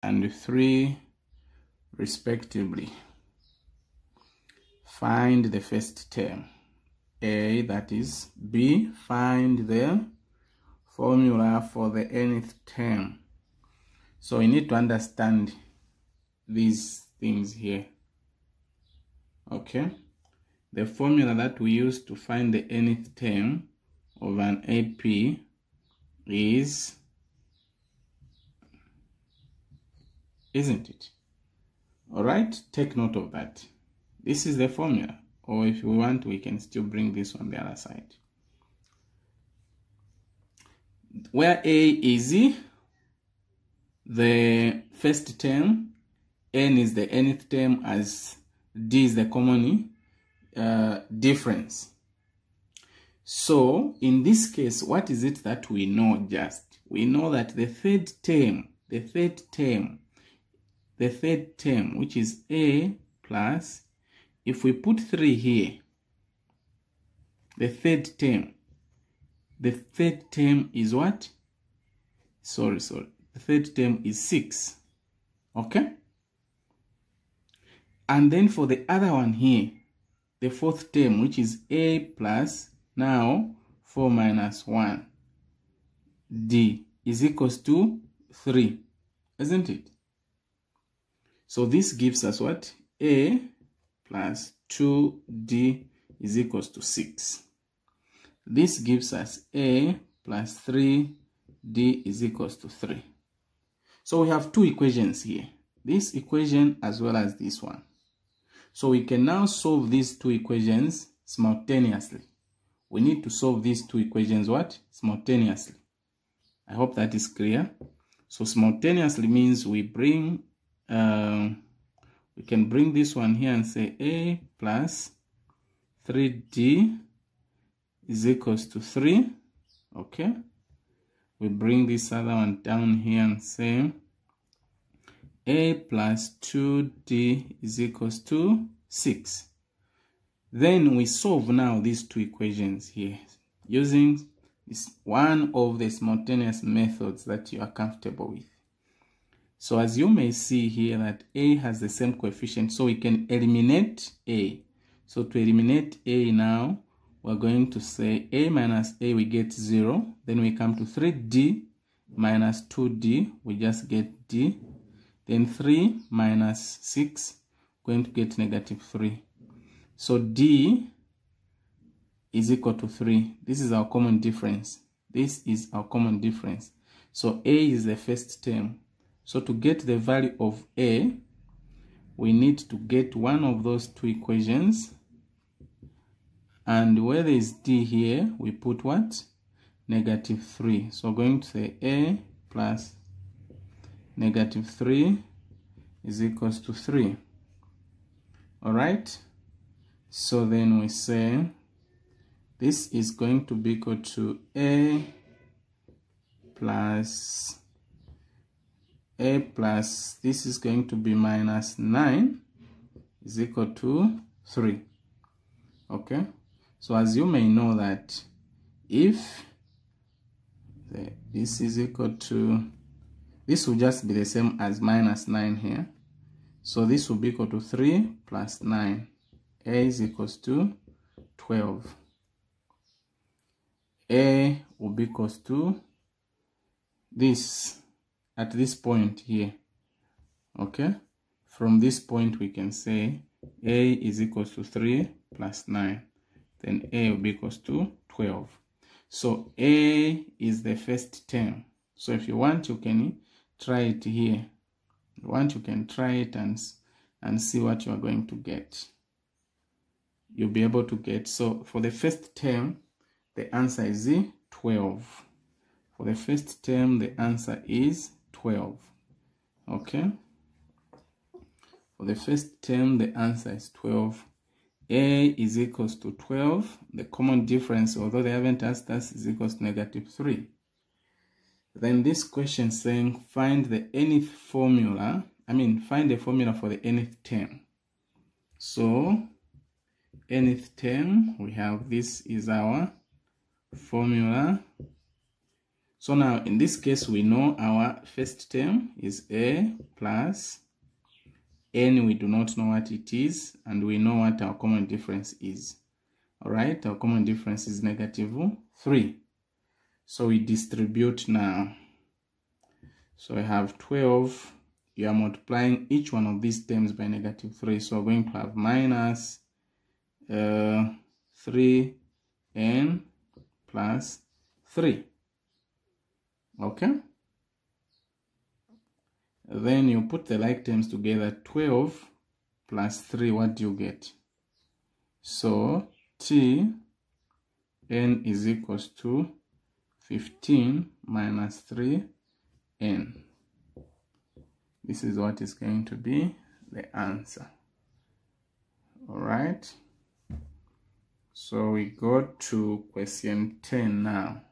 and 3 respectively. Find the first term. A, that is B, find the formula for the nth term. So we need to understand these things here. Okay, the formula that we use to find the nth term of an AP is, isn't it? All right, take note of that. This is the formula, or if we want, we can still bring this on the other side. Where A is the first term, N is the nth term, as D is the common difference. So in this case, what is it that we know just? We know that the third term, which is A plus, if we put 3 here, the third term is what? Sorry. The third term is 6. Okay? And then for the other one here, the fourth term, which is A plus, now 4 minus 1, D is equals to 3, isn't it? So this gives us what? A plus 2D is equals to 6. This gives us A plus 3D is equals to 3. So we have two equations here. This equation as well as this one. So we can now solve these two equations simultaneously. We need to solve these two equations what? Simultaneously. I hope that is clear. So simultaneously means we bring, we can bring this one here and say A plus 3D is equals to 3. Okay. We bring this other one down here and say A plus 2D is equals to 6. Then we solve now these two equations here using this one of the simultaneous methods that you are comfortable with. So as you may see here that A has the same coefficient, so we can eliminate A. So to eliminate A now, we're going to say A minus A, we get 0. Then we come to 3D minus 2D, we just get D. Then 3 minus 6, going to get negative 3. So D is equal to 3. This is our common difference. This is our common difference. So A is the first term. So to get the value of A, we need to get one of those two equations. And where there is D here, we put what? Negative 3. So going to say A plus negative 3 is equals to 3. All right. So then we say this is going to be equal to A plus this is going to be minus 9 is equal to 3. Okay. So as you may know that if this is equal to, this will just be the same as minus 9 here. So this will be equal to 3 plus 9. A is equals to 12. A will be equals to this at this point here. Okay. From this point we can say A is equals to 3 plus 9. Then A will be equals to 12. So A is the first term. So if you want, you can try it here. If you want, you can try it and see what you are going to get. You'll be able to get, so for the first term, the answer is 12. For the first term, the answer is 12. Okay. For the first term, the answer is 12. A is equals to 12. The common difference, although they haven't asked us, is equals to negative 3. Then this question saying find the nth formula, find the formula for the nth term. So nth term, we have this is our formula. So now in this case, we know our first term is a plus n. We do not know what it is, and we know what our common difference is. All right, our common difference is -3. So we distribute now. So we have 12. You are multiplying each one of these terms by -3. So we're going to have minus 3n plus 3. Okay? Then you put the like terms together. 12 plus 3, what do you get? So t n is equals to 15 minus 3n. This is what is going to be the answer. All right. So we go to question 10 now.